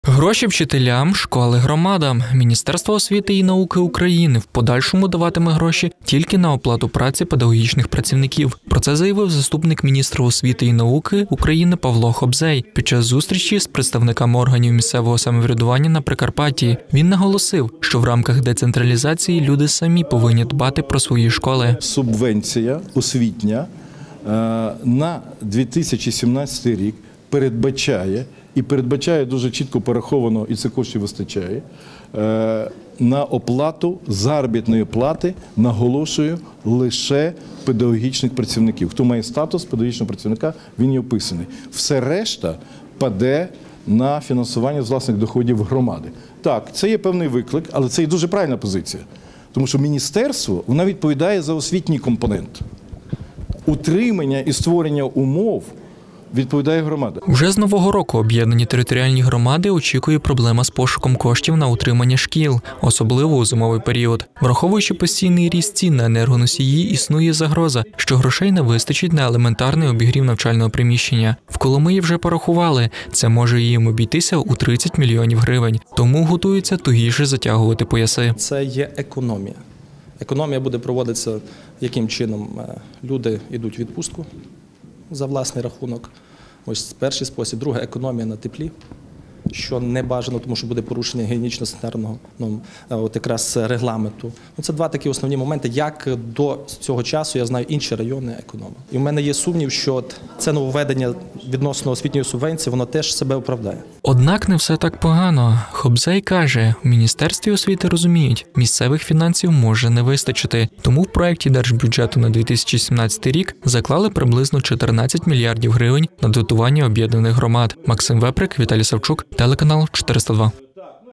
Гроші вчителям, школи громадам. Міністерство освіти і науки України в подальшому даватиме гроші тільки на оплату праці педагогічних працівників. Про це заявив заступник міністра освіти і науки України Павло Хобзей під час зустрічі з представниками органів місцевого самоврядування на Прикарпатті. Він наголосив, що в рамках децентралізації люди самі повинні дбати про свої школи. Субвенція освітня на 2017 рік передбачає дуже чітко пораховано, і це коштів вистачає, на оплату заробітної плати, наголошую, лише педагогічних працівників. Хто має статус педагогічного працівника, він є описаний. Все решта паде на фінансування з власних доходів громади. Так, це є певний виклик, але це і дуже правильна позиція. Тому що міністерство, вона відповідає за освітній компонент. Утримання і створення умов відповідає громада. Вже з нового року об'єднані територіальні громади очікує проблема з пошуком коштів на утримання шкіл, особливо у зимовий період. Враховуючи постійний ріст цін на енергоносії, існує загроза, що грошей не вистачить на елементарний обігрів навчального приміщення. В Коломиї вже порахували, це може їм обійтися у 30 мільйонів гривень, тому готуються тугіше затягувати пояси. Це є економія. Економія буде проводитися, яким чином люди йдуть в відпустку за власний рахунок. Ось перший спосіб. Друге – економія на теплі, що не бажано, тому що буде порушення гігієнічно-санітарного якраз регламенту. Це два такі основні моменти, як до цього часу, я знаю, інші райони економили. І в мене є сумнів, що це нововведення відносно освітньої субвенції, воно теж себе оправдає. Однак не все так погано. Хобзей каже, в Міністерстві освіти розуміють, місцевих фінансів може не вистачити. Тому в проєкті держбюджету на 2017 рік заклали приблизно 14 мільярдів гривень на дотування об'єднаних громад. Максим Веприк, Віталій Савчук, телеканал 402.